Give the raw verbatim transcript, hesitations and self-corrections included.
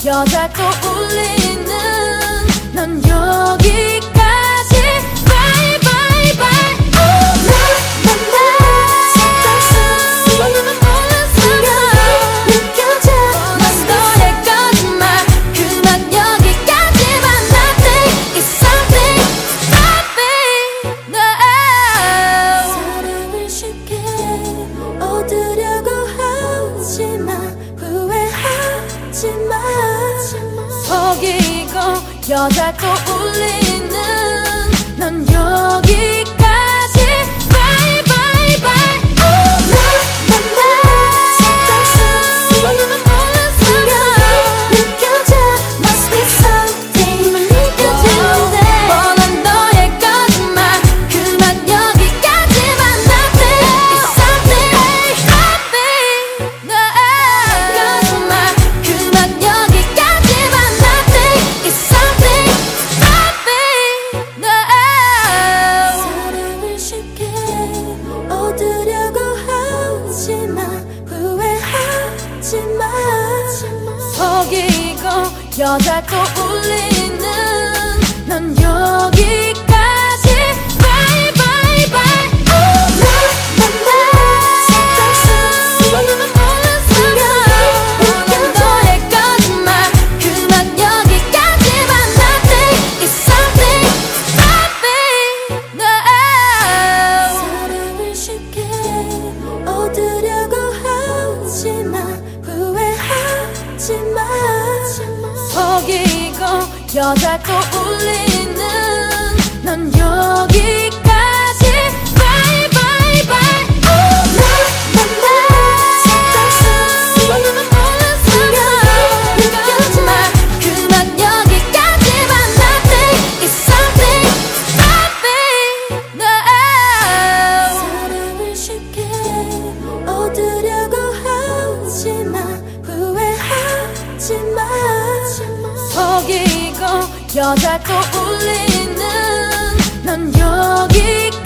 여자 또 울리는 넌 여기까지 Bye bye bye 나나나 세상 속에 느껴져 넌 너의 거짓말 그만 여기까지만 Nothing is something Nothing no 사랑을 쉽게 얻으려고 하지마 후회하지마 속이고 여자 또 울리는 넌 여기까지 Bye bye bye 나나나 세상 속에 느껴져 Must be something 느껴지는데 뻔한 너의 거짓말 그만 여기까지만 Nothing is something Nothing no 거짓말 그만 여기까지만 Nothing is something Nothing no 사랑을 쉽게 얻으려고 하지마 후회하지마 속이고 여자 또 울리는 넌 여기까지 Bye bye bye 나나나 세상 속에 느껴져 너의 거짓말 그만 여기까지만 Nothing is something Nothing no 사랑을 쉽게 얻으려고 하지마 후회하지마 속이고 여자 또 울리는 넌 여기까지 Bye bye bye 나나나 세상 속에 느껴져 그만 여기까지만 Nothing is something Nothing no 사랑을 쉽게 얻으려고 하지마 후회하지마 속이고 여자 또 울리는 넌 여기까지